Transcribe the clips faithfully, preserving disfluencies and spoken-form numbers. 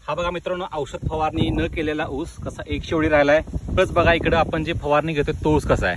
हा बघा मित्रांनो, औषध फवारणी न केलेला ऊस कसा एक शेवडी राहिलाय. प्लस बघा इकडे आपण जे फवारणी घेतो तो ऊस कसा आहे.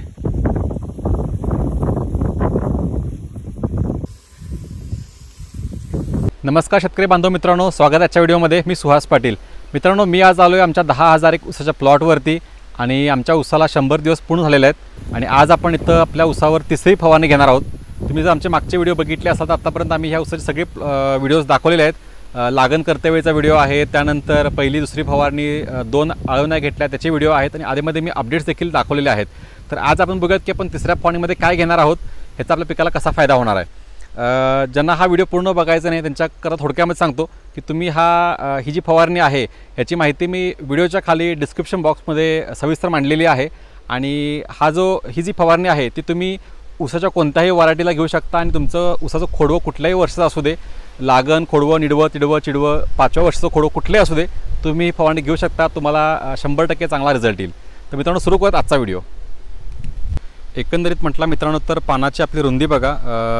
नमस्कार शेतकरी बांधव मित्रांनो, स्वागत आहे आजच्या व्हिडिओमध्ये. मी सुहास पाटील. मित्रांनो, मी आज आलोय आमच्या दहा हजार एक ऊसाच्या प्लॉटवरती आणि आमच्या ऊसाला शंभर दिवस पूर्ण झालेले आहेत आणि आज आपण इथं आपल्या ऊसावर तिसरी फवारणी घेणार आहोत. तुम्ही जर आमचे मागचे व्हिडिओ बघितले असाल तर आतापर्यंत आम्ही ह्या ऊसाचे सगळे व्हिडिओज दाखवलेले आहेत. लागण कर्तव्याचा व्हिडिओ आहे, त्यानंतर पहिली दुसरी फवारणी, दोन आळवण्या घेतल्या त्याचे व्हिडिओ आहेत आणि आधीमध्ये मी अपडेट्स देखील दाखवलेले आहेत. तर आज आपण बघूयात की आपण तिसऱ्या फवारणीमध्ये काय घेणार आहोत, ह्याचा आपल्या पिकाला कसा फायदा होणार आहे. ज्यांना हा व्हिडिओ पूर्ण बघायचा नाही त्यांच्याकरता थोडक्यामध्ये सांगतो की तुम्ही हा ही जी फवारणी आहे ह्याची माहिती मी व्हिडिओच्या खाली डिस्क्रिप्शन बॉक्समध्ये सविस्तर मांडलेली आहे. आणि हा जो ही जी फवारणी आहे ती तुम्ही ऊसाच्या कोणत्याही व्हरायटीला घेऊ शकता आणि तुमचं ऊसाचं खोडवं कुठल्याही वर्षाचं असू दे, लागण, खोडवं, निडवं, तिडवं, चिडवं, पाचव्या वर्षाचं खोडवं कुठलेही असू दे, तुम्ही फवारणी घेऊ शकता. तुम्हाला शंभर टक्के चांगला रिझल्ट येईल. तर मित्रांनो, सुरू करूयात आजचा व्हिडिओ. एकंदरीत म्हटलं मित्रांनो तर पानाची आपली रुंदी बघा.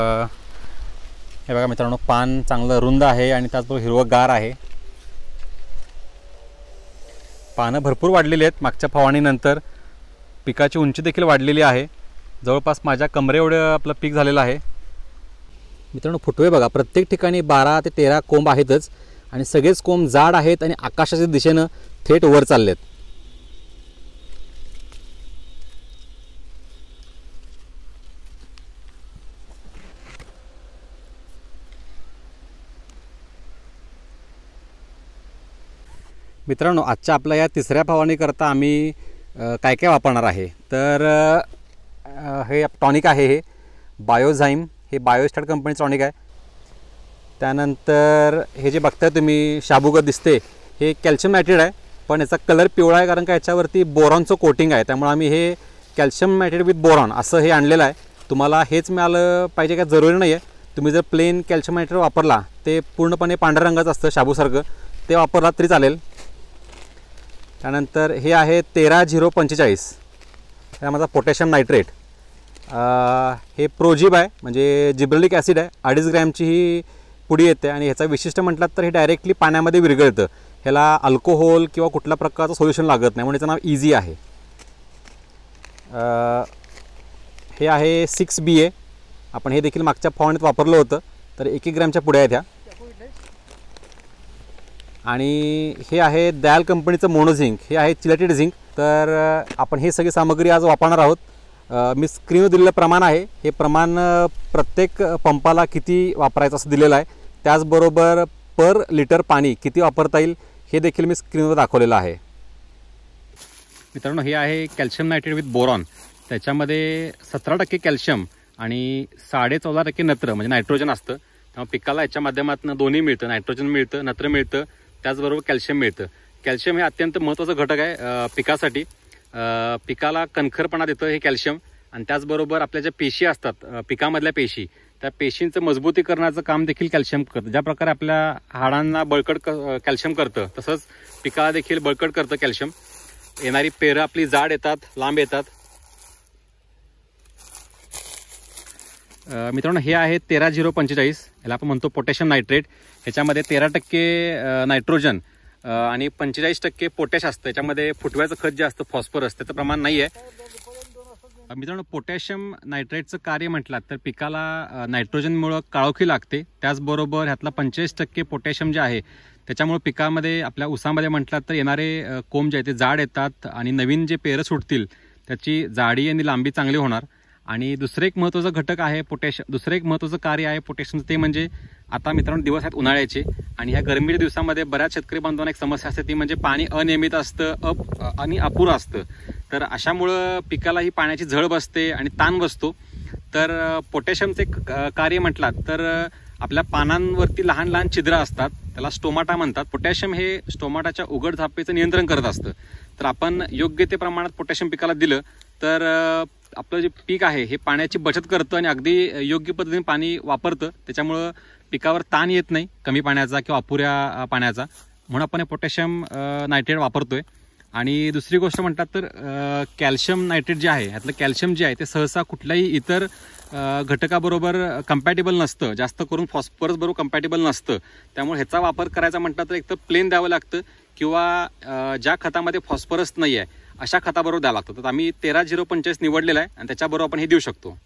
हे बघा मित्रांनो, पान चांगलं रुंद आहे आणि त्याचबरोबर हिरवंगार आहे. पानं भरपूर वाढलेली आहेत मागच्या फवारणीनंतर. पिकाची उंची देखील वाढलेली आहे. जवळपास माझ्या कमरे एवढं आपलं पीक झालेलं आहे. मित्रांनो, फुटवे बघा, प्रत्येक ठिकाणी बारा ते तेरा कोंब आहेतच आणि सगळेच कोंब जाड आहेत आणि आकाशाच्या दिशेनं थेट वर चाललेत. मित्रांनो, आजच्या आपल्या या तिसऱ्या फवारणीकरता आम्ही काय काय वापरणार आहे तर हे टॉनिक आहे, हे बायोझाईम, हे बायोस्टार्ट कंपनीचं टॉनिक आहे. त्यानंतर हे जे बघताय तुम्ही शाबुगत दिसते हे कॅल्शियम नायट्रेट आहे, पण याचा कलर पिवळा आहे कारण का याच्यावरती बोरॉनचं कोटिंग आहे. त्यामुळे आम्ही हे कॅल्शियम नायट्रेट विथ बोरॉन असं हे आणलेलं आहे. तुम्हाला हेच मिळालं पाहिजे काय जरुरी नाही आहे. तुम्ही जर प्लेन कॅल्शियम नायट्रेट वापरला, ते पूर्णपणे पांढऱ्या रंगाचं असतं शाबूसारखं, ते वापरला तरी चालेल. त्यानंतर हे आहे तेरा झिरो पंचेचाळीस, त्यामध्ये पोटॅशियम नायट्रेट. हे प्रोजिब आहे, म्हणजे जिब्रेलिक ॲसिड आहे. अडीच ग्रॅमची ही पुडी येते आणि ह्याचा विशिष्ट म्हटलात तर हे डायरेक्टली पाण्यामध्ये विरघळतं. ह्याला अल्कोहोल किंवा कुठल्या प्रकारचं सोल्युशन लागत नाही, म्हणून याचं नाव इझी आहे. हे आहे सिक्स बी ए, आपण हे देखील मागच्या फवारणीत वापरलं होतं. तर एक एक ग्रॅमच्या पुड्या आहेत ह्या. आणि हे आहे दयाल कंपनीचं मोनोझिंक, हे आहे चिलेटेड झिंक. तर आपण हे सगळी सामग्री आज वापरणार आहोत. मी स्क्रीनवर दिलेलं प्रमाण आहे, हे प्रमाण प्रत्येक पंपाला किती वापरायचं असं दिलेलं आहे. त्याचबरोबर पर लिटर पाणी किती वापरता येईल हे देखील मी स्क्रीनवर दाखवलेलं आहे. मित्रांनो, हे आहे कॅल्शियम नायट्रेट विथ बोरॉन. त्याच्यामध्ये सतरा टक्के कॅल्शियम आणि साडे चौदा टक्के नत्र म्हणजे नायट्रोजन असतं. त्यामुळे पिकाला याच्या माध्यमातून दोन्ही मिळतं, नायट्रोजन मिळतं, नत्र मिळतं, त्याचबरोबर कॅल्शियम मिळतं. कॅल्शियम हे अत्यंत महत्त्वाचं घटक आहे पिकासाठी. पिकाला कणखरपणा देतं हे कॅल्शियम. आणि त्याचबरोबर आपल्या ज्या पेशी असतात पिकामधल्या पेशी, त्या पेशींचं मजबूतीकरणाचं काम देखील कॅल्शियम करतं. ज्या प्रकारे आपल्या हाडांना बळकट कॅल्शियम करतं, तसंच पिकाला देखील बळकट करतं कॅल्शियम. येणारी पेरं आपली जाड येतात, लांब येतात. मित्रांनो, हे आहे तेरा झिरो पंचेचाळीस, याला आपण म्हणतो पोटॅशियम नायट्रेट. ह्याच्यामध्ये तेरा टक्के नायट्रोजन आणि पंचेचाळीस टक्के पोटॅश असतं. याच्यामध्ये फुटव्याचं खत जे असतं फॉस्फरस, त्याचं प्रमाण नाही आहे. मित्रांनो, पोटॅशियम नायट्रेटचं कार्य म्हटलं तर पिकाला नायट्रोजनमुळं काळोखी लागते. त्याचबरोबर ह्यातला पंचेचाळीस टक्के पोटॅशियम जे आहे त्याच्यामुळे पिकामध्ये आपल्या ऊसामध्ये म्हटलं तर येणारे कोंब जे आहे ते जाड येतात आणि नवीन जे पेरं सुटतील त्याची जाडी आणि लांबी चांगली होणार. आणि दुसरं एक महत्त्वाचं घटक आहे पोटॅशियम, दुसरं एक महत्त्वाचं कार्य आहे पोटॅशियमचं, ते म्हणजे आता मित्रांनो दिवस आहेत उन्हाळ्याचे आणि ह्या गरमीच्या दिवसामध्ये बऱ्याच शेतकरी बांधवांना एक समस्या असते, ती म्हणजे पाणी अनियमित असतं, अप आणि अपुरं असतं. तर अशामुळं पिकाला ही पाण्याची झळ बसते आणि ताण बसतो. तर पोटॅशियमचे कार्य म्हटलात तर आपल्या पानांवरती लहान लहान छिद्र असतात, त्याला स्टोमाटा म्हणतात. पोटॅशियम हे स्टोमाटाच्या उघड झापेचं नियंत्रण करत असतं. तर आपण योग्य ते प्रमाणात पोटॅशियम पिकाला दिलं तर आपलं जे पीक आहे हे पाण्याची बचत करतं आणि अगदी योग्य पद्धतीने पाणी वापरतं. त्याच्यामुळं पिकावर ताण येत नाही कमी पाण्याचा किंवा अपुऱ्या पाण्याचा. म्हणून आपण हे पोटॅशियम नायट्रेट वापरतोय. आणि दुसरी गोष्ट म्हणतात तर कॅल्शियम नायट्रेट जे आहे ह्यातलं कॅल्शियम जे आहे ते सहसा कुठल्याही इतर घटकाबरोबर कम्पॅटेबल नसतं, जास्त करून फॉस्फरस बरोबर कम्पॅटेबल नसतं. त्यामुळे ह्याचा वापर करायचा म्हटलं तर एक तर प्लेन द्यावं लागतं किंवा ज्या खतामध्ये फॉस्फरस नाही आहे अशा खताबरोबर द्यावं लागतं. तर आम्ही तेरा झिरो पंचेचाळीस निवडलेलं आहे आणि त्याच्याबरोबर आपण हे देऊ शकतो.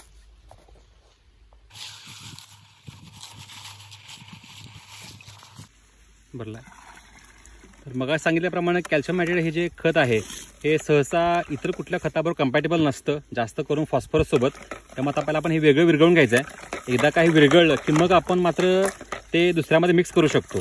बरं, तर मग सांगितल्याप्रमाणे कॅल्शियम नायट्रेट हे जे खत आहे हे सहसा इतर कुठल्या खताबरोबर कम्पॅटेबल नसतं, जास्त करून फॉस्फरस सोबत. त्यामुळे आपल्याला आपण हे वेगळं विरघळून घ्यायचं आहे. एकदा काही विरघळलं की मग आपण मात्र ते दुसऱ्यामध्ये मिक्स करू शकतो.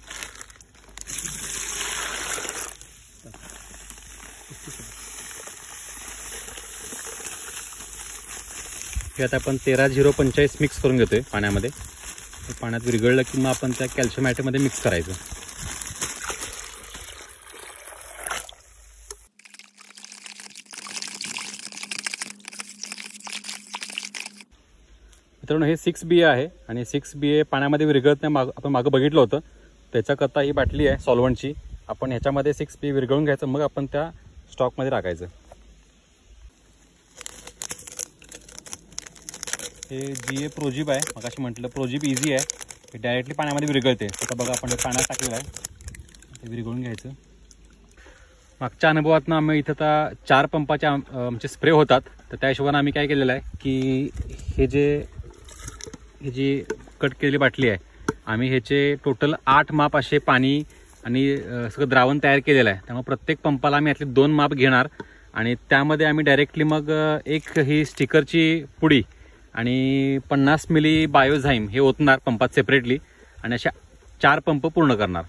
हे आता आपण तेरा झिरो पंचेचाळीस मिक्स करून घेतोय पाण्यामध्ये. पाण्यात विरघळलं की मग आपण त्या कॅल्शियम नायट्रेटमध्ये मिक्स करायचं. मित्रांनो, हे सिक्स बी ए आहे आणि सिक्स बी ए पाण्यामध्ये विरघळत नाही. माग आपण मागं बघितलं होतं. त्याच्याकरता ही बाटली आहे सॉल्व्हंटची. आपण ह्याच्यामध्ये सिक्स बी ए विरघळून घ्यायचं, मग आपण त्या स्टॉकमध्ये टाकायचं. हे जी ए प्रोजीब आहे, मग अशी म्हटलं प्रोजीब इझी आहे. हे डायरेक्टली पाण्यामध्ये विरघळते. आता बघा आपण हे पाण्यात टाकलेलं आहे, ते विरघळून घ्यायचं. मागच्या अनुभवातनं आम्ही इथं आता चार पंपाच्या आमचे स्प्रे होतात. तर त्या हिशोबाने आम्ही काय केलेलं आहे की हे जे ही जी कट केलेली बाटली आहे, आम्ही ह्याचे टोटल आठ माप असे पाणी आणि सगळं द्रावण तयार केलेलं आहे. त्यामुळे प्रत्येक पंपाला आम्ही यातले दोन माप घेणार आणि त्यामध्ये आम्ही डायरेक्टली मग एक ही स्टिकरची पुडी आणि पन्नास मिली बायोझाईम हे ओतणार पंपात सेपरेटली आणि अशा चार पंप पूर्ण करणार.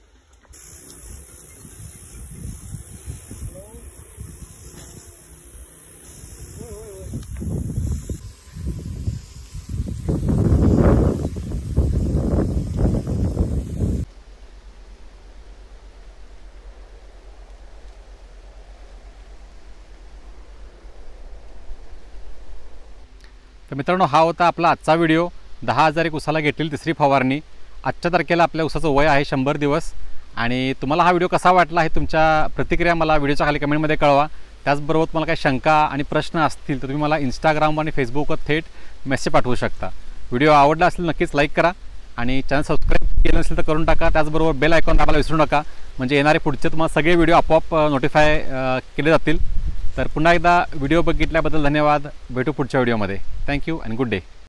तर मित्रांनो, हा होता आपला आजचा व्हिडिओ. दहा हजार एक उसाला घेतलेली तिसरी फवारणी. आजच्या तारखेला आपल्या उसाचं वय आहे शंभर दिवस. आणि तुम्हाला हा व्हिडिओ कसा वाटला हे तुमच्या प्रतिक्रिया मला व्हिडिओच्या खाली कमेंटमध्ये कळवा. त्याचबरोबर तुम्हाला काही शंका आणि प्रश्न असतील तर तुम्ही मला इंस्टाग्राम आणि फेसबुकवर थेट मेसेज पाठवू शकता. व्हिडिओ आवडला असेल नक्कीच लाईक करा आणि चॅनल सबस्क्राईब केलं नसेल तर करून टाका. त्याचबरोबर बेल आयकॉन दाबायला विसरू नका, म्हणजे येणारे पुढचे तुम्हाला सगळे व्हिडिओ आपोआप नोटिफाय केले जातील. तर पुन्हा एकदा व्हिडिओ बघितल्याबद्दल धन्यवाद. भेटू पुढच्या व्हिडिओमध्ये. Thank you and good day.